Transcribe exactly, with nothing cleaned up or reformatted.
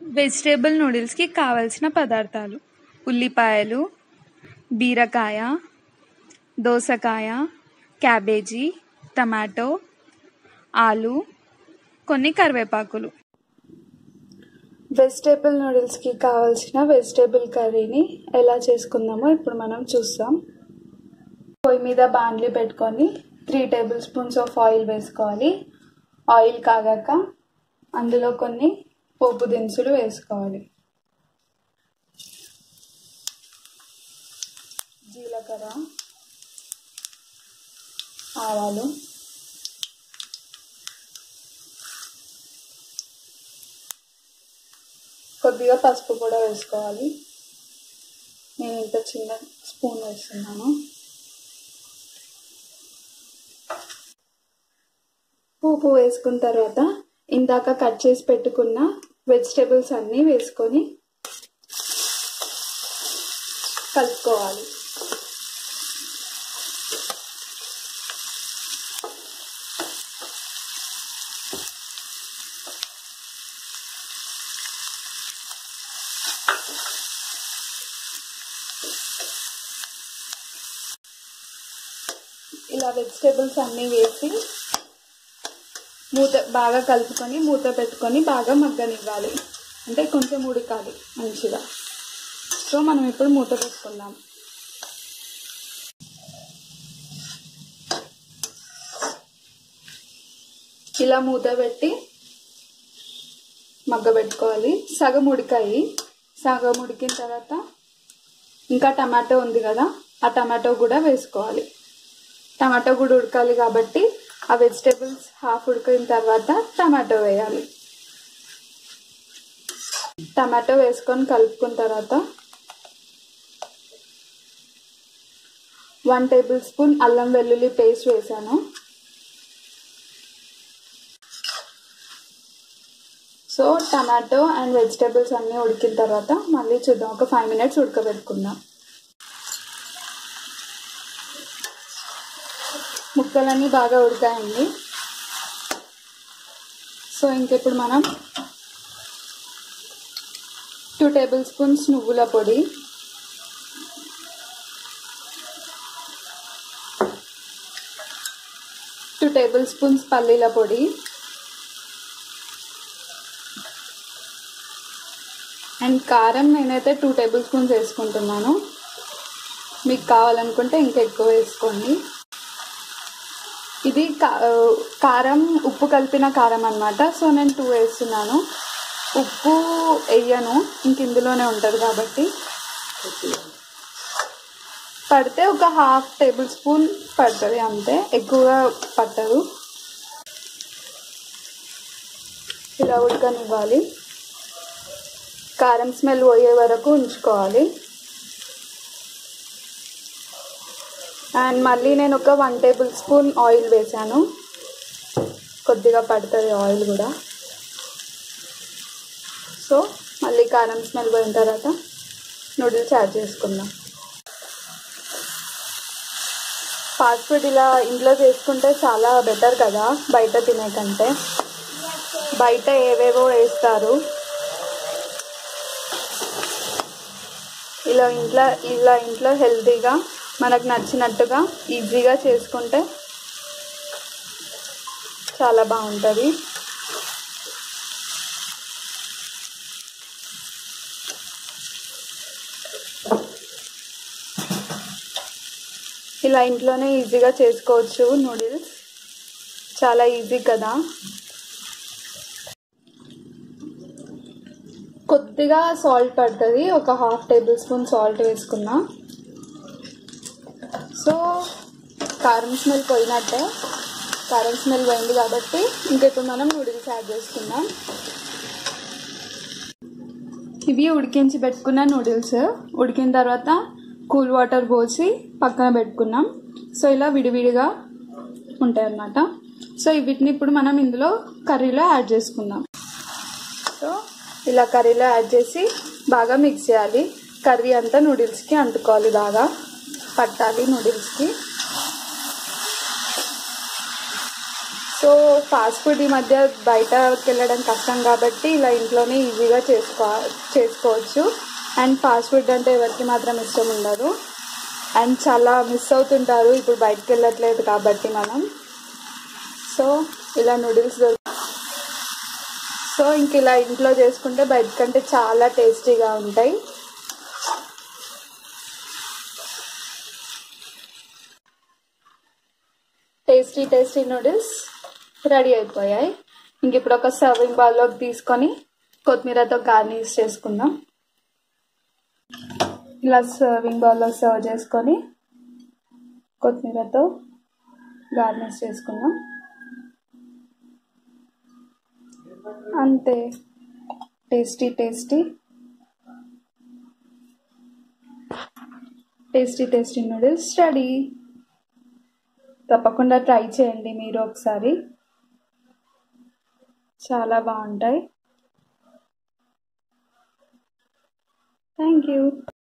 Vegetable నూడిల్స్కి కావలసిన పదార్థాలు: ఉల్లిపాయలు, బీరకాయ, దోసకాయ, క్యాబేజీ, టమాటో, ఆలు, కొన్ని కరివేపాకులు. వెజిటేబుల్ నూడిల్స్కి కావాల్సిన వెజిటేబుల్ కర్రీని ఎలా చేసుకుందామో ఇప్పుడు మనం చూస్తాం. పొయ్యి మీద బాండ్లీ పెట్టుకొని three table spoons of oil వేసుకోవాలి. ఆయిల్ కాగాక అందులో కొన్ని పోపు దినుసులు వేసుకోవాలి. జీలకర్ర, ఆవాలు, కొద్దిగా పసుపు కూడా వేసుకోవాలి. నేను ఇంత చిన్న స్పూన్ వేస్తున్నాను. ఉప్పు వేసుకున్న తర్వాత ఇందాక కట్ చేసి పెట్టుకున్న వెజిటేబుల్స్ అన్నీ వేసుకొని కలుపుకోవాలి. ఇలా వెజిటేబుల్స్ అన్నీ వేసి మూత బాగా కలుపుకొని మూత పెట్టుకొని బాగా మగ్గనివ్వాలి. అంటే కొంచెం ఉడకాలి మంచిగా. సో మనం ఇప్పుడు మూత పెట్టుకుందాం. ఇలా మూత పెట్టి మగ్గబెట్టుకోవాలి. సగం ఉడికాయి. సగం ఉడికిన తర్వాత ఇంకా టమాటో ఉంది కదా, ఆ టమాటో కూడా వేసుకోవాలి. టమాటో కూడా ఉడకాలి కాబట్టి ఆ వెజిటేబుల్స్ హాఫ్ ఉడికిన తర్వాత టమాటో వేయాలి. టమాటో వేసుకొని కలుపుకున్న తర్వాత వన్ టేబుల్ స్పూన్ అల్లం వెల్లుల్లి పేస్ట్ వేసాను. సో టమాటో అండ్ వెజిటేబుల్స్ అన్నీ ఉడికిన తర్వాత మళ్ళీ చూద్దాం. ఒక ఫైవ్ మినిట్స్ ఉడకబెట్టుకుందాం. ముక్కలన్నీ బాగా ఉడికాయండి. సో ఇంకిప్పుడు మనం టూ టేబుల్ స్పూన్స్ నువ్వుల పొడి, టూ టేబుల్ స్పూన్స్ పల్లీల పొడి, అండ్ కారం నేనైతే టూ టేబుల్ స్పూన్స్ వేసుకుంటున్నాను. మీకు కావాలనుకుంటే ఇంకా ఎక్కువ వేసుకోండి. ఇది కారం ఉప్పు కలిపిన కారం అన్నమాట. సో నేను టూ వేస్తున్నాను. ఉప్పు వేయను, ఇంక ఇందులోనే ఉంటుంది కాబట్టి. పడితే ఒక హాఫ్ టేబుల్ స్పూన్ పడుతుంది అంతే, ఎక్కువగా పట్టదు. ఇలా ఉడకనివ్వాలి. కారం స్మెల్ పోయే వరకు ఉంచుకోవాలి. అండ్ మళ్ళీ నేను ఒక వన్ టేబుల్ స్పూన్ ఆయిల్ వేసాను. కొద్దిగా పడుతుంది ఆయిల్ కూడా. సో మళ్ళీ కారం స్మెల్ పోయిన తర్వాత నూడిల్స్ యాడ్ చేసుకుందాం. ఫాస్ట్ ఫుడ్ ఇలా ఇంట్లో చేసుకుంటే చాలా బెటర్ కదా బయట తినే కంటే. బయట ఏవేవో వేస్తారు. ఇలా ఇంట్లో ఇలా ఇంట్లో హెల్తీగా మనకు నచ్చినట్టుగా ఈజీగా చేసుకుంటే చాలా బాగుంటుంది. ఇలా ఇంట్లోనే ఈజీగా చేసుకోవచ్చు నూడిల్స్. చాలా ఈజీ కదా. కొద్దిగా సాల్ట్ పడుతుంది. ఒక హాఫ్ టేబుల్ స్పూన్ సాల్ట్ వేసుకున్నా. సో కారం స్మెల్ పోయినట్టే. కారం స్మెల్ పోయింది కాబట్టి ఇంక ఇప్పుడు మనం నూడిల్స్ యాడ్ చేసుకుందాం. ఇవి ఉడికించి పెట్టుకున్న నూడిల్స్. ఉడికిన తర్వాత కూల్ వాటర్ పోసి పక్కన పెట్టుకున్నాం. సో ఇలా విడివిడిగా ఉంటాయి అన్నమాట. సో వీటిని ఇప్పుడు మనం ఇందులో కర్రీలో యాడ్ చేసుకుందాం. సో ఇలా కర్రీలో యాడ్ చేసి బాగా మిక్స్ చేయాలి. కర్రీ అంతా నూడిల్స్కి అంటుకోవాలి, బాగా పట్టాలి నూడిల్స్కి. సో ఫాస్ట్ ఫుడ్ ఈ మధ్య బయటకి వెళ్ళడం కష్టం కాబట్టి ఇలా ఇంట్లోనే ఈజీగా చేసుకో చేసుకోవచ్చు అండ్ ఫాస్ట్ ఫుడ్ అంటే ఎవరికి మాత్రం ఇష్టం ఉండదు అండ్ చాలా మిస్ అవుతుంటారు ఇప్పుడు బయటకు వెళ్ళట్లేదు కాబట్టి మనం. సో ఇలా నూడిల్స్ దొరుకు సో ఇంక ఇలా ఇంట్లో చేసుకుంటే బయట కంటే చాలా టేస్టీగా ఉంటాయి. టేస్టీ టేస్టీ నూడిల్స్ రెడీ అయిపోయాయి. ఇంక ఇప్పుడు ఒక సర్వింగ్ బౌల్లోకి తీసుకొని కొత్తిమీరతో గార్నిష్ చేసుకుందాం. ఇలా సర్వింగ్ బౌల్లో సర్వ్ చేసుకొని కొత్తిమీరతో గార్నిష్ చేసుకుందాం. అంతే, tasty tasty tasty tasty noodles ready. తప్పకుండా ట్రై చేయండి మీరు ఒకసారి, చాలా బాగుంటాయి. Thank you.